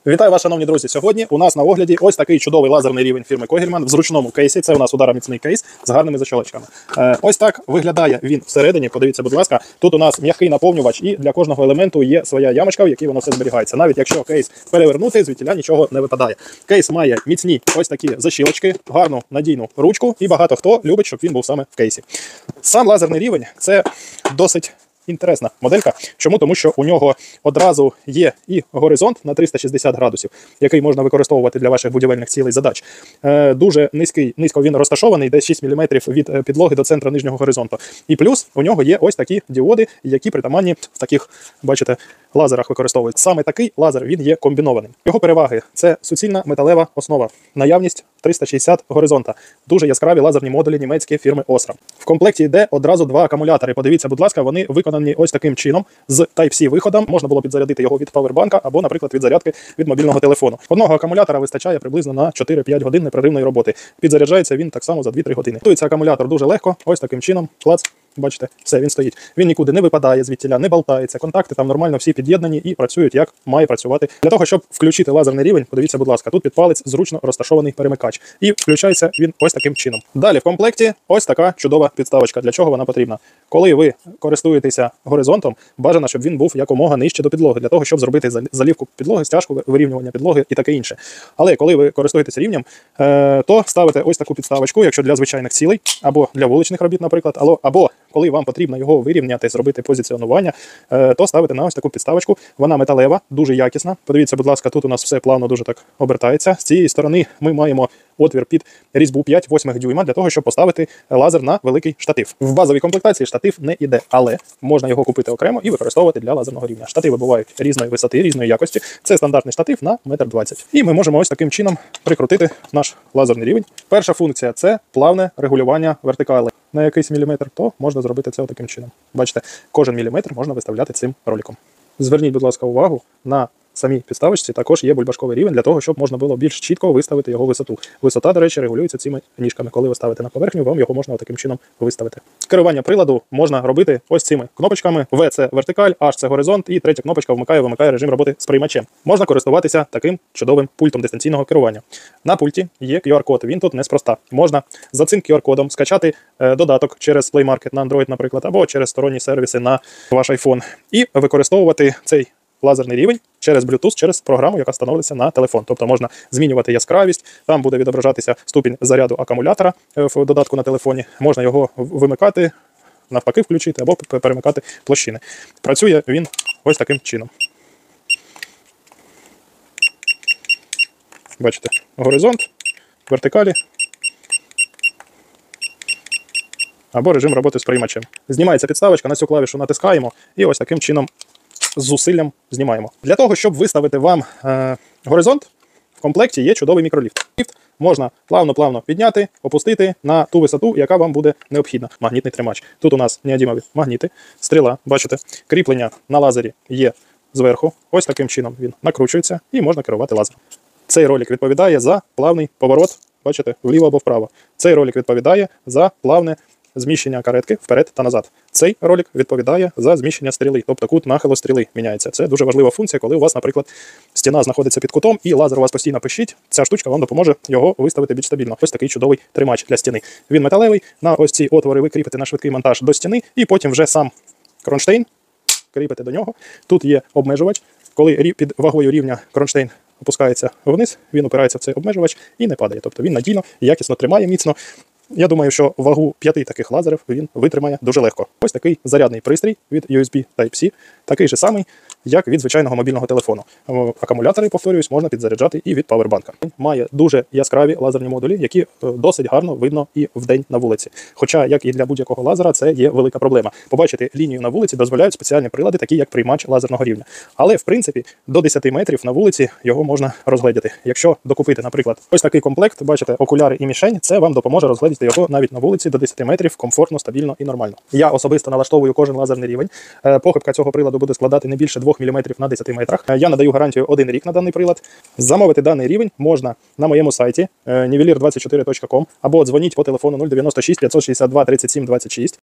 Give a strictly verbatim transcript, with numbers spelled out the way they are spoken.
Вітаю вас, шановні друзі! Сьогодні у нас на огляді ось такий чудовий лазерний рівень фірми Когельман в зручному кейсі. Це у нас удароміцний кейс з гарними защолочками. Е, ось так виглядає він всередині. Подивіться, будь ласка, тут у нас м'який наповнювач, і для кожного елементу є своя ямочка, в якій воно все зберігається. Навіть якщо кейс перевернути, звідтіля нічого не випадає. Кейс має міцні ось такі защілочки, гарну надійну ручку, і багато хто любить, щоб він був саме в кейсі. Сам лазерний рівень – це досить інтересна моделька. Чому? Тому що у нього одразу є і горизонт на триста шістдесят градусів, який можна використовувати для ваших будівельних цілей задач. Е, дуже низький, низько він розташований, десь шість міліметрів від підлоги до центру нижнього горизонту. І плюс у нього є ось такі діоди, які притаманні в таких, бачите, лазерах використовують. Саме такий лазер, він є комбінованим. Його переваги – це суцільна металева основа, наявність триста шістдесят горизонта, дуже яскраві лазерні модулі німецької фірми Osram. В комплекті йде одразу два акумулятори. Подивіться, будь ласка, вони виконані ось таким чином, з Type-C виходом. Можна було підзарядити його від павербанка або, наприклад, від зарядки від мобільного телефону. Одного акумулятора вистачає приблизно на чотири-п'ять годин непреривної роботи. Підзаряджається він так само за дві-три години. Готується акумулятор дуже легко, ось таким чином, клац. Бачите, все, він стоїть. Він нікуди не випадає звідтіля, не болтається. Контакти там нормально всі під'єднані і працюють, як має працювати. Для того, щоб включити лазерний рівень, подивіться, будь ласка, тут під палець зручно розташований перемикач. І включається він ось таким чином. Далі в комплекті ось така чудова підставочка. Для чого вона потрібна? Коли ви користуєтеся горизонтом, бажано, щоб він був якомога нижче до підлоги, для того, щоб зробити залівку підлоги, стяжку, вирівнювання підлоги і таке інше. Але коли ви користуєтеся рівнем, то ставите ось таку підставочку, якщо для звичайних цілей, або для вуличних робіт, наприклад, або коли вам потрібно його вирівняти, зробити позиціонування, то ставите на ось таку підставочку. Вона металева, дуже якісна. Подивіться, будь ласка, тут у нас все плавно дуже так обертається. З цієї сторони ми маємо отвір під різьбу п'ять восьмих дюйма для того, щоб поставити лазер на великий штатив. В базовій комплектації штатив не йде, але можна його купити окремо і використовувати для лазерного рівня. Штативи бувають різної висоти, різної якості. Це стандартний штатив на метр двадцять. І ми можемо ось таким чином прикрутити наш лазерний рівень. Перша функція – це плавне регулювання вертикали. На якийсь міліметр, то можна зробити це таким чином. Бачите, кожен міліметр можна виставляти цим роликом. Зверніть, будь ласка, увагу, на самій підставочці також є бульбашковий рівень для того, щоб можна було більш чітко виставити його висоту. Висота, до речі, регулюється цими ніжками. Коли ви ставите на поверхню, вам його можна таким чином виставити. Керування приладу можна робити ось цими кнопочками. В – це вертикаль, H – це горизонт, і третя кнопочка вмикає-вимикає режим роботи з приймачем. Можна користуватися таким чудовим пультом дистанційного керування. На пульті є кю ар-код, він тут неспроста. Можна за цим кю ар-кодом скачати е, додаток через Play Market на Android, наприклад, або через сторонні сервіси на ваш iPhone. І використовувати цей лазерний рівень через Bluetooth, через програму, яка встановлюється на телефон. Тобто можна змінювати яскравість, там буде відображатися ступінь заряду акумулятора в додатку на телефоні, можна його вимикати, навпаки включити або перемикати площини. Працює він ось таким чином. Бачите, горизонт, вертикалі або режим роботи з приймачем. Знімається підставочка, на цю клавішу натискаємо і ось таким чином з зусиллям знімаємо. Для того, щоб виставити вам е, горизонт, в комплекті є чудовий мікроліфт. Ліфт можна плавно-плавно підняти, опустити на ту висоту, яка вам буде необхідна. Магнітний тримач. Тут у нас неодімові магніти, стріла, бачите, кріплення на лазері є зверху. Ось таким чином він накручується і можна керувати лазером. Цей ролик відповідає за плавний поворот, бачите, вліво або вправо. Цей ролик відповідає за плавне зміщення каретки вперед та назад. Цей ролик відповідає за зміщення стріли, тобто кут нахилу стріли міняється. Це дуже важлива функція, коли у вас, наприклад, стіна знаходиться під кутом і лазер у вас постійно пищить. Ця штучка вам допоможе його виставити більш стабільно. Ось такий чудовий тримач для стіни. Він металевий, на ось ці отвори ви кріпите на швидкий монтаж до стіни і потім вже сам кронштейн кріпите до нього. Тут є обмежувач. Коли під вагою рівня кронштейн опускається вниз, він опирається в цей обмежувач і не падає. Тобто він надійно, якісно тримає міцно. Я думаю, що вагу п'яти таких лазерів він витримає дуже легко. Ось такий зарядний пристрій від ю ес бі Type-C, такий же самий, як від звичайного мобільного телефону. Акумулятори, повторююсь, можна підзаряджати і від павербанка. Він має дуже яскраві лазерні модулі, які досить гарно видно і вдень на вулиці. Хоча, як і для будь-якого лазера, це є велика проблема. Побачити лінію на вулиці дозволяють спеціальні прилади, такі як приймач лазерного рівня. Але, в принципі, до десяти метрів на вулиці його можна розгледіти. Якщо докупити, наприклад, ось такий комплект, бачите, окуляри і мішень, це вам допоможе розгледіти його навіть на вулиці до десяти метрів комфортно, стабільно і нормально. Я особисто налаштовую кожен лазерний рівень. Похибка цього приладу буде складати не більше двох міліметрів на десяти метрах. Я надаю гарантію один рік на даний прилад. Замовити даний рівень можна на моєму сайті нівелір двадцять чотири точка ком або дзвоніть по телефону нуль дев'яносто шість п'ятсот шістдесят два тридцять сім двадцять шість.